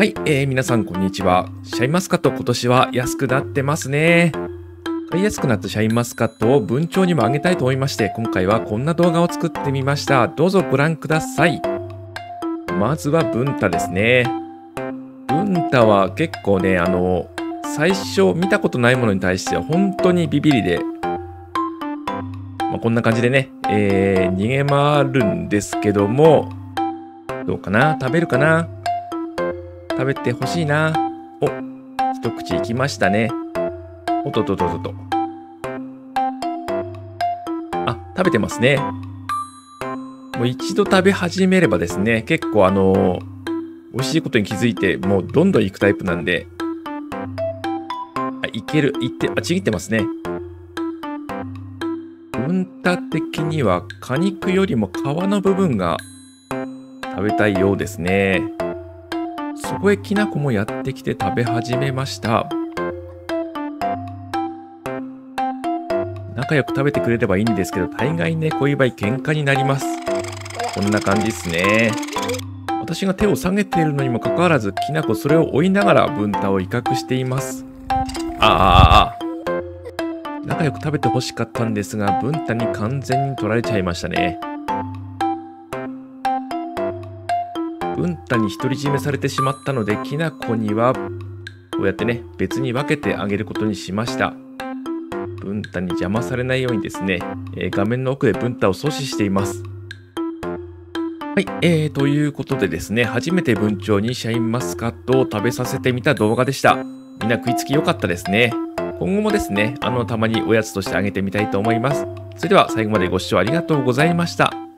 はい、皆さんこんにちは。シャインマスカット今年は安くなってますね。買いやすくなったシャインマスカットを文鳥にもあげたいと思いまして、今回はこんな動画を作ってみました。どうぞご覧ください。まずは文太ですね。文太は結構ね、最初見たことないものに対しては本当にビビりで、こんな感じでね、逃げ回るんですけども、どうかな？食べるかな？食べてほしいな。お、一口いきましたね。おととととと。あ、食べてますね。もう一度食べ始めればですね、結構美味しいことに気づいて、もうどんどん行くタイプなんで、いける、ちぎってますね。文太的には果肉よりも皮の部分が食べたいようですね。そこへきなこもやってきて食べ始めました。仲良く食べてくれればいいんですけど、大概ね、こういう場合喧嘩になります。こんな感じですね。私が手を下げているのにもかかわらず、きなこそれを追いながら文太を威嚇しています。仲良く食べてほしかったんですが、文太に完全に取られちゃいましたね。文太に独り占めされてしまったので、きなこにはこうやってね、別に分けてあげることにしました。文太に邪魔されないようにですね、画面の奥で文太を阻止しています。はい、ということでですね、初めて文鳥にシャインマスカットを食べさせてみた動画でした。みんな食いつき良かったですね。今後もですね、たまにおやつとしてあげてみたいと思います。それでは最後までご視聴ありがとうございました。